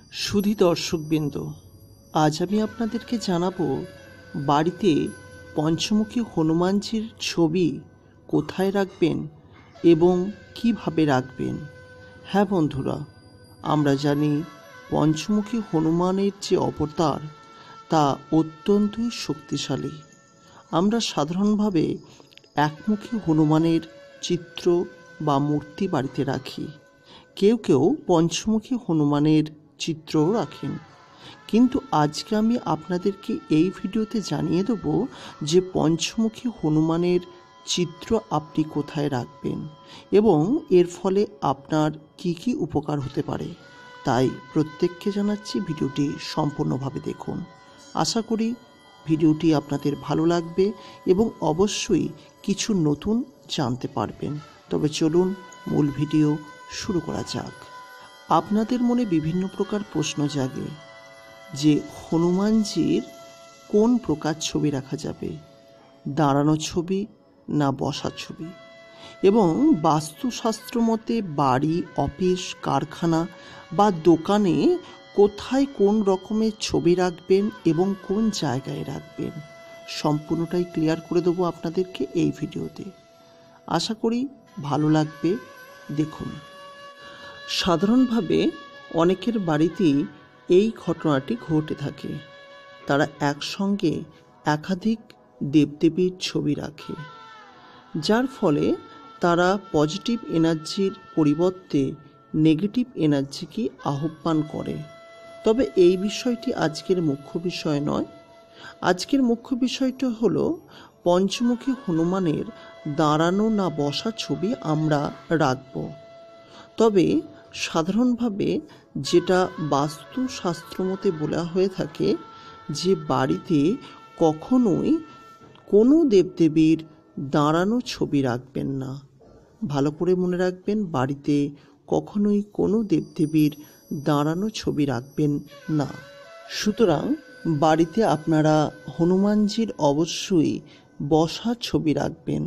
সুধী দর্শকবৃন্দ, আজ আমি আপনাদেরকে জানাবো বাড়িতে পঞ্চমুখী হনুমানজির ছবি কোথায় রাখবেন এবং কিভাবে রাখবেন। হ্যাঁ বন্ধুরা, আমরা জানি পঞ্চমুখী হনুমানের যে অবতার তা অত্যন্তই শক্তিশালী। আমরা সাধারণভাবে একমুখী হনুমানের চিত্র বা মূর্তি বাড়িতে রাখি, কেউ কেউ পঞ্চমুখী হনুমানের চিত্রও রাখেন। কিন্তু আজকে আমি আপনাদেরকে এই ভিডিওতে জানিয়ে দেব যে পঞ্চমুখী হনুমানের চিত্র আপনি কোথায় রাখবেন এবং এর ফলে আপনার কি কি উপকার হতে পারে। তাই প্রত্যেককে জানাচ্ছি ভিডিওটি সম্পূর্ণভাবে দেখুন। আশা করি ভিডিওটি আপনাদের ভালো লাগবে এবং অবশ্যই কিছু নতুন জানতে পারবেন। তবে চলুন মূল ভিডিও শুরু করা যাক। আপনাদের মনে বিভিন্ন প্রকার প্রশ্ন জাগে যে হনুমানজির কোন প্রকার ছবি রাখা যাবে, দাঁড়ানো ছবি না বসার ছবি, এবং বাস্তুশাস্ত্র মতে বাড়ি, অফিস, কারখানা বা দোকানে কোথায় কোন রকমের ছবি রাখবেন এবং কোন জায়গায় রাখবেন সম্পূর্ণটাই ক্লিয়ার করে দেবো আপনাদেরকে এই ভিডিওতে। আশা করি ভালো লাগবে, দেখুন। সাধারণভাবে অনেকের বাড়িতেই এই ঘটনাটি ঘটে থাকে। তারা একসঙ্গে একাধিক দেবদেবীর ছবি রাখে, যার ফলে তারা পজিটিভ এনার্জির পরিবর্তে নেগেটিভ এনার্জিকে আহ্বান করে। তবে এই বিষয়টি আজকের মুখ্য বিষয় নয়। আজকের মুখ্য বিষয়টা হলো পঞ্চমুখী হনুমানের দাঁড়ানো না বসা ছবি আমরা রাখব। তবে সাধারণভাবে যেটা বাস্তুশাস্ত্র মতে বলা হয়ে থাকে যে বাড়িতে কখনোই কোনো দেবদেবীর দাঁড়ানো ছবি রাখবেন না। ভালো করে মনে রাখবেন, বাড়িতে কখনোই কোনো দেবদেবীর দাঁড়ানো ছবি রাখবেন না। সুতরাং বাড়িতে আপনারা হনুমানজির অবশ্যই বসা ছবি রাখবেন।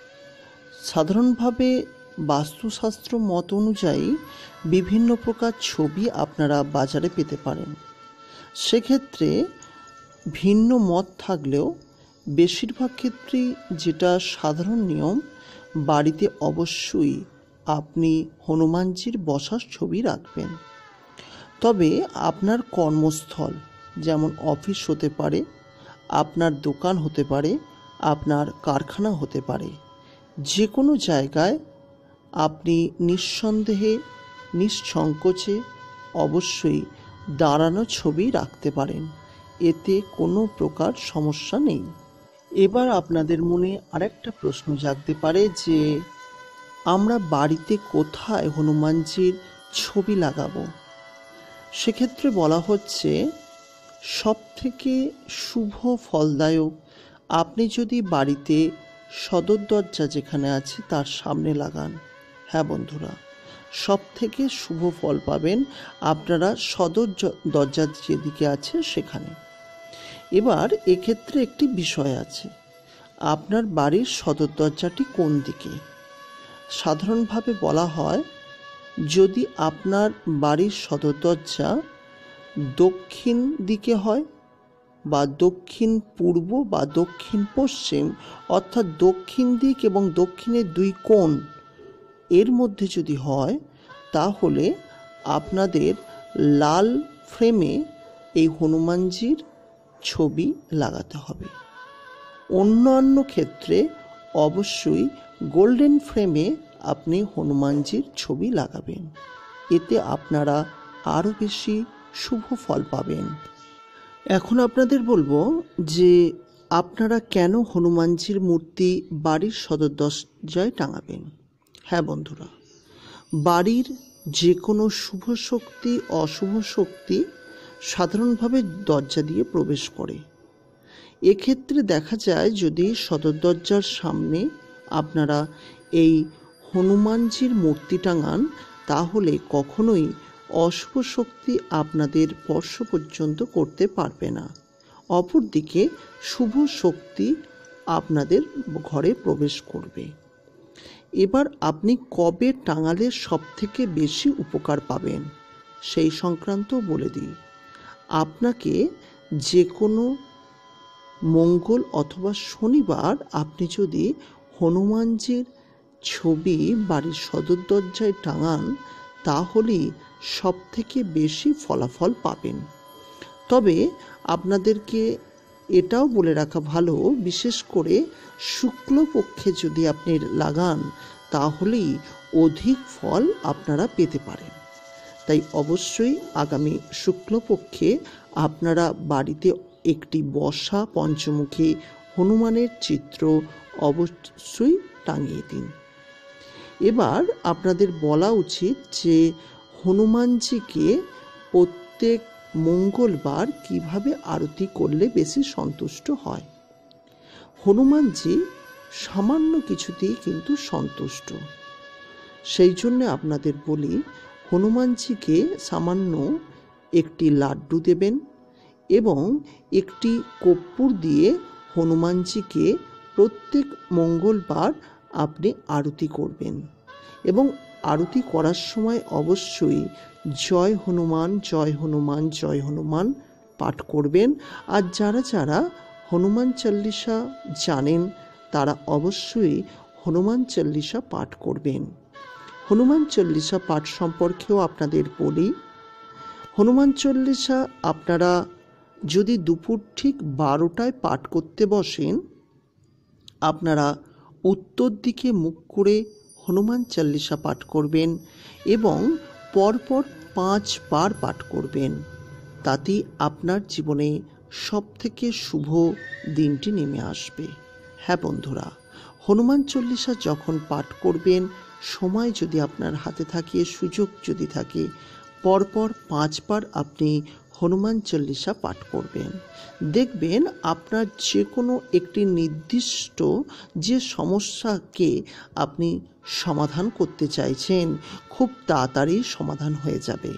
সাধারণভাবে বাস্তুশাস্ত্র মত অনুযায়ী বিভিন্ন প্রকার ছবি আপনারা বাজারে পেতে পারেন। সেক্ষেত্রে ভিন্ন মত থাকলেও বেশিরভাগ ক্ষেত্রেই যেটা সাধারণ নিয়ম, বাড়িতে অবশ্যই আপনি হনুমানজির বসার ছবি রাখবেন। তবে আপনার কর্মস্থল, যেমন অফিস হতে পারে, আপনার দোকান হতে পারে, আপনার কারখানা হতে পারে, যে কোনো জায়গায় আপনি নিঃসন্দেহে নিঃসংকোচে অবশ্যই দাঁড়ানো ছবি রাখতে পারেন। এতে কোনো প্রকার সমস্যা নেই। এবার আপনাদের মনে আরেকটা প্রশ্ন জাগতে পারে যে আমরা বাড়িতে কোথায় হনুমানজির ছবি লাগাবো। সেক্ষেত্রে বলা হচ্ছে সবথেকে শুভ ফলদায়ক আপনি যদি বাড়িতে সদর দরজা যেখানে আছে তার সামনে লাগান। হ্যাঁ বন্ধুরা, সব থেকে শুভ ফল পাবেন আপনারা সদর দরজা যেদিকে আছে সেখানে। এবার এক্ষেত্রে একটি বিষয় আছে, আপনার বাড়ির সদর দরজাটি কোন দিকে। সাধারণভাবে বলা হয় যদি আপনার বাড়ির সদর দরজা দক্ষিণ দিকে হয় বা দক্ষিণ পূর্ব বা দক্ষিণ পশ্চিম, অর্থাৎ দক্ষিণ দিক এবং দক্ষিণের দুই কোণ এর মধ্যে যদি হয়, তাহলে আপনাদের লাল ফ্রেমে এই হনুমানজির ছবি লাগাতে হবে। অন্যান্য ক্ষেত্রে অবশ্যই গোল্ডেন ফ্রেমে আপনি হনুমানজির ছবি লাগাবেন। এতে আপনারা আরও বেশি শুভ ফল পাবেন। এখন আপনাদের বলবো যে আপনারা কেন হনুমানজির মূর্তি বাড়ির সদর দরজায় টাঙাবেন। হ্যাঁ বন্ধুরা, বাড়ির যে কোনো শুভ শক্তি অশুভ শক্তি সাধারণভাবে দরজা দিয়ে প্রবেশ করে। এক্ষেত্রে দেখা যায় যদি সদর দরজার সামনে আপনারা এই হনুমানজির মূর্তি টাঙান, তাহলে কখনোই অশুভ শক্তি আপনাদের স্পর্শ পর্যন্ত করতে পারবে না। অপরদিকে শুভ শক্তি আপনাদের ঘরে প্রবেশ করবে। এবার আপনি কবে টাঙালে সবথেকে বেশি উপকার পাবেন সেই সংক্রান্ত বলে দিই। আপনাকে যে কোনো মঙ্গল অথবা শনিবার আপনি যদি হনুমানজির ছবি বাড়ির সদর দরজায় টাঙান, তাহলেই সবথেকে বেশি ফলাফল পাবেন। তবে আপনাদেরকে এটাও বলে রাখা ভালো, বিশেষ করে শুক্লপক্ষে যদি আপনি লাগান তাহলেই অধিক ফল আপনারা পেতে পারেন। তাই অবশ্যই আগামী শুক্লপক্ষে আপনারা বাড়িতে একটি বসা পঞ্চমুখী হনুমানের চিত্র অবশ্যই টাঙিয়ে দিন। এবার আপনাদের বলা উচিত যে হনুমানজিকে প্রত্যেক মঙ্গলবার কিভাবে আরতি করলে বেশি সন্তুষ্ট হয়। হনুমানজি সামান্য কিছুতেই কিন্তু সন্তুষ্ট, সেই জন্য আপনাদের বলি, হনুমানজিকে সামান্য একটি লাড্ডু দেবেন এবং একটি কর্পূর দিয়ে হনুমানজিকে প্রত্যেক মঙ্গলবার আপনি আরতি করবেন এবং আরতি করার সময় অবশ্যই জয় হনুমান জয় হনুমান জয় হনুমান পাঠ করবেন। আর যারা যারা হনুমান চল্লিশা জানেন তারা অবশ্যই হনুমান চল্লিশা পাঠ করবেন। হনুমান চল্লিশা পাঠ সম্পর্কেও আপনাদের বলি, হনুমান চল্লিশা আপনারা যদি দুপুর ঠিক 12টায় পাঠ করতে বসেন, আপনারা উত্তর দিকে মুখ করে হনুমান চল্লিশা পাঠ করবেন এবং পরপর 5 বার পাঠ করবেন। তাতেই আপনার জীবনে সবথেকে শুভ দিনটি নেমে আসবে। হ্যাঁ বন্ধুরা, হনুমান চল্লিশা যখন পাঠ করবেন, সময় যদি আপনার হাতে থাকে, সুযোগ যদি থাকে, পরপর 5 বার আপনি হনুমান চল্লিশা পাঠ করবেন। দেখবেন আপনার যে কোনো একটি নির্দিষ্ট যে সমস্যাকে আপনি সমাধান করতে চাইছেন, খুব তাড়াতাড়ি সমাধান হয়ে যাবে।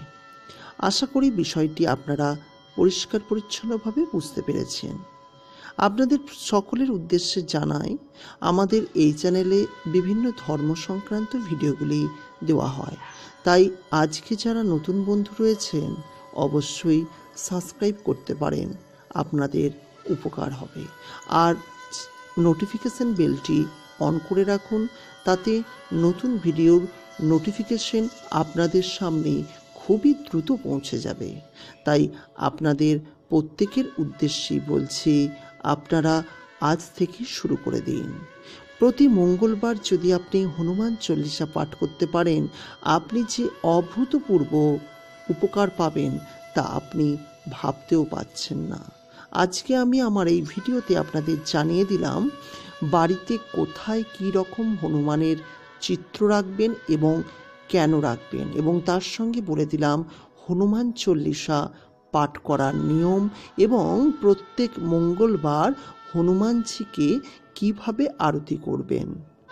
আশা করি বিষয়টি আপনারা পরিষ্কার পরিচ্ছন্নভাবে বুঝতে পেরেছেন। আপনাদের সকলের উদ্দেশ্যে জানাই, আমাদের এই চ্যানেলে বিভিন্ন ধর্ম সংক্রান্ত ভিডিওগুলি দেওয়া হয়, তাই আজকে যারা নতুন বন্ধু রয়েছেন অবশ্যই সাবস্ক্রাইব করতে পারেন, আপনাদের উপকার হবে। আর নোটিফিকেশন বেলটি অন করে রাখুন, তাতে নতুন ভিডিওর নোটিফিকেশন আপনাদের সামনে খুবই দ্রুত পৌঁছে যাবে। তাই আপনাদের প্রত্যেকের উদ্দেশ্যেই বলছি, আপনারা আজ থেকে শুরু করে দিন। প্রতি মঙ্গলবার যদি আপনি হনুমান চল্লিশা পাঠ করতে পারেন, আপনি যে অভূতপূর্ব উপকার পাবেন তা আপনি ভাবতেও পাচ্ছেন না। আজকে আমি আমার এই ভিডিওতে আপনাদের জানিয়ে দিলাম বাড়িতে কোথায় কী রকম হনুমানের চিত্র রাখবেন এবং কেন রাখবেন, এবং তার সঙ্গে বলে দিলাম হনুমান চল্লিশা পাঠ করার নিয়ম এবং প্রত্যেক মঙ্গলবার হনুমানজিকে কিভাবে আরতি করবেন।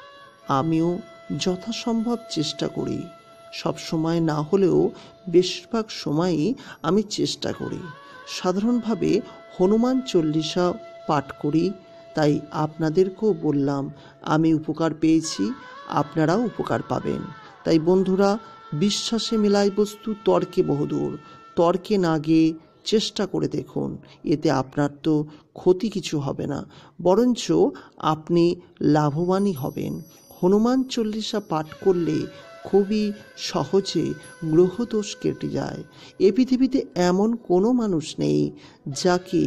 আমিও যথাসম্ভব চেষ্টা করি, সব সময় না হলেও বেশিরভাগ সময়ই আমি চেষ্টা করি। সাধারণভাবে হনুমান চল্লিশা পাঠ করি, তাই আপনাদেরকেও বললাম আমি উপকার পেয়েছি, আপনারাও উপকার পাবেন। তাই বন্ধুরা, বিশ্বাসে মেলায় বস্তু তর্কে বহুদূর, তর্কে না গিয়ে চেষ্টা করে দেখুন, এতে আপনার তো ক্ষতি কিছু হবে না, বরঞ্চ আপনি লাভবানই হবেন। হনুমান চল্লিশা পাঠ করলে খুবই সহজে গ্রহদোষ কেটে যায়। এ পৃথিবীতে এমন কোনো মানুষ নেই যাকে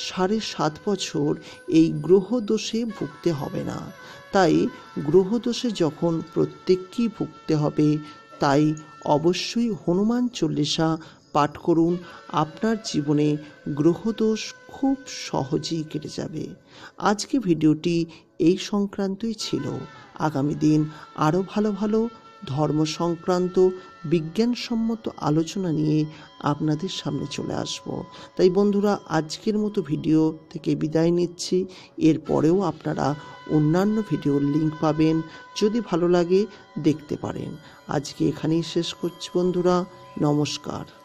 7.5 বছর এই গ্রহদোষে ভুগতে হবে না। তাই গ্রহদোষে যখন প্রত্যেককেই ভুগতে হবে, তাই অবশ্যই হনুমান চল্লিশা পাঠ করুন। আপনার জীবনে গ্রহদোষ খুব সহজেই কেটে যাবে। আজকে ভিডিওটি এই সংক্রান্তই ছিল। আগামী দিন আরও ভালো ভালো ধর্ম সংক্রান্ত বিজ্ঞানসম্মত আলোচনা নিয়ে আপনাদের সামনে চলে আসব। তাই বন্ধুরা, আজকের মতো ভিডিও থেকে বিদায় নিচ্ছি। এরপরেও আপনারা অন্যান্য ভিডিওর লিঙ্ক পাবেন, যদি ভালো লাগে দেখতে পারেন। আজকে এখানেই শেষ করছি বন্ধুরা, নমস্কার।